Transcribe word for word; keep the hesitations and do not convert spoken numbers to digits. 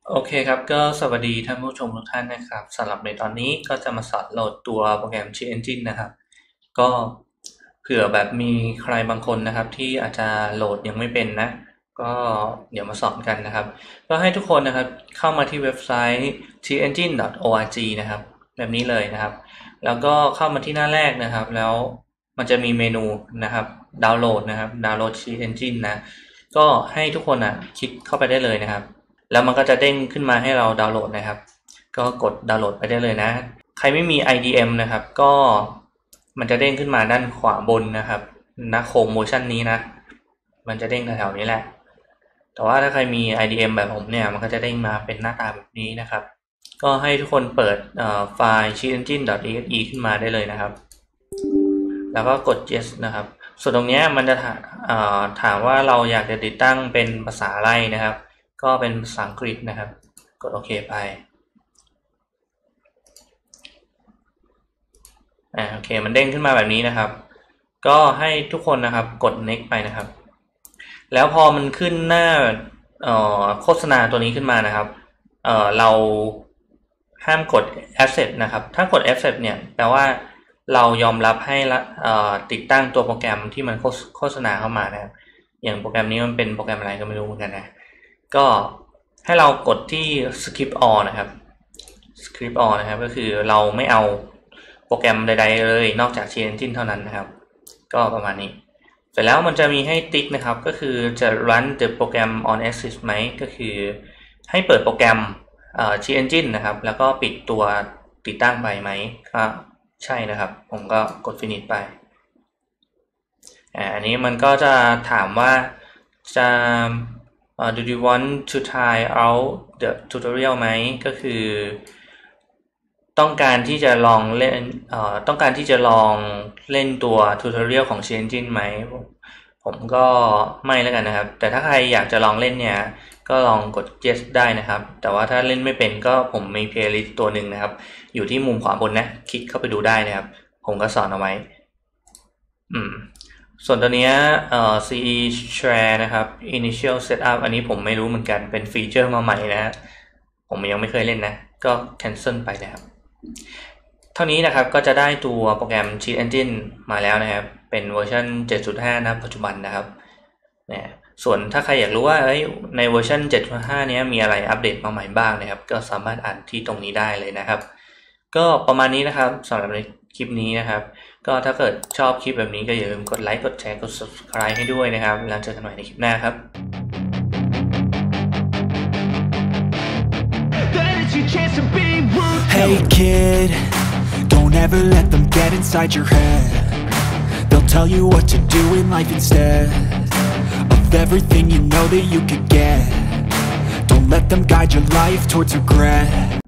โอเคครับก็สวัสดีท่านผู้ชมทุกท่านนะครับสำหรับในตอนนี้ก็จะมาสอนโหลดตัวโปรแกรม Cheat Engine นะครับก็เผื่อแบบมีใครบางคนนะครับที่อาจจะโหลดยังไม่เป็นนะก็เดี๋ยวมาสอนกันนะครับก็ให้ทุกคนนะครับเข้ามาที่เว็บไซต์ cheat engine ดอท ออ อาร์ จี นะครับแบบนี้เลยนะครับแล้วก็เข้ามาที่หน้าแรกนะครับแล้วมันจะมีเมนูนะครับดาวน์โหลดนะครับดาวน์โหลด Cheat Engine นะก็ให้ทุกคนอ่ะคลิกเข้าไปได้เลยนะครับแล้วมันก็จะเด้งขึ้นมาให้เราดาวน์โหลดนะครับก็กดดาวน์โหลดไปได้เลยนะใครไม่มี ไอ ดี เอ็ม นะครับก็มันจะเด้งขึ้นมาด้านขวาบนนะครับนะโคมโมชั่นนี้นะมันจะเด้งแถวๆนี้แหละแต่ว่าถ้าใครมี ไอ ดี เอ็ม แบบผมเนี่ยมันก็จะเด้งมาเป็นหน้าตาแบบนี้นะครับก็ให้ทุกคนเปิดไฟล์ cheat engine ดอท อี เอ็กซ์ อี ขึ้นมาได้เลยนะครับแล้วก็กด yes นะครับส่วนตรงนี้มันจะถามว่าเราอยากจะติดตั้งเป็นภาษาอะไรนะครับก็เป็นภาษาอังกฤษนะครับกดโอเคไปอ่าโอเคมันเด้งขึ้นมาแบบนี้นะครับก็ให้ทุกคนนะครับกด next ไปนะครับแล้วพอมันขึ้นหน้าโฆษณาตัวนี้ขึ้นมานะครับเอ่อเราห้ามกด accept นะครับถ้ากด accept เนี่ยแปลว่าเรายอมรับให้ติดตั้งตัวโปรแกรมที่มันโฆษณาเข้ามานะครับอย่างโปรแกรมนี้มันเป็นโปรแกรมอะไรก็ไม่รู้เหมือนกันนะก็ให้เรากดที่ skip all นะครับ skip all นะครับก็คือเราไม่เอาโปรแกรมใดๆเลยนอกจาก Cheat Engine เท่านั้นนะครับก็ประมาณนี้เสร็จแล้วมันจะมีให้ติ๊กนะครับก็คือจะ run the program on access ไหมก็คือให้เปิดโปรแกรม Cheat Engine นะครับแล้วก็ปิดตัวติดตั้งไปไหมก็ใช่นะครับผมก็กด finish ไปอันนี้มันก็จะถามว่าจะ uh, do you want to try out the tutorial ไหมก็คือต้องการที่จะลองเล่นเอ่อต้องการที่จะลองเล่นตัว tutorial ของ Cheat Engine ไหมผมก็ไม่แล้วกันนะครับแต่ถ้าใครอยากจะลองเล่นเนี่ยก็ลองกด yes ได้นะครับแต่ว่าถ้าเล่นไม่เป็นก็ผมมี playlist ตัวหนึ่งนะครับอยู่ที่มุมขวาบนนะคลิกเข้าไปดูได้นะครับผมก็สอนเอาไว้อืมส่วนตัวนี้เอ่อ ซี อี share นะครับ initial setup อันนี้ผมไม่รู้เหมือนกันเป็นฟีเจอร์มาใหม่นะผมยังไม่เคยเล่นนะก็ cancel ไปนะครับเท่านี้นะครับก็จะได้ตัวโปรแกรม Cheat Engine มาแล้วนะครับเป็นเวอร์ชัน เจ็ดจุดห้า นะปัจจุบันนะครับเนี่ยส่วนถ้าใครอยากรู้ว่าในเวอร์ชัน เจ็ดจุดห้า นี้มีอะไรอัปเดตมาใหม่บ้างนะครับก็สามารถอ่านที่ตรงนี้ได้เลยนะครับก็ประมาณนี้นะครับสำหรับในคลิปนี้นะครับก็ถ้าเกิดชอบคลิปแบบนี้ก็อย่าลืมกดไลค์กดแชร์กด subscribe ให้ด้วยนะครับแล้วเจอกันใหม่ในคลิปหน้าครับ Hey kid, don't ever let them get inside your head. They'll tell you what to do in life instead of everything you know that you could get. Don't let them guide your life towards regret.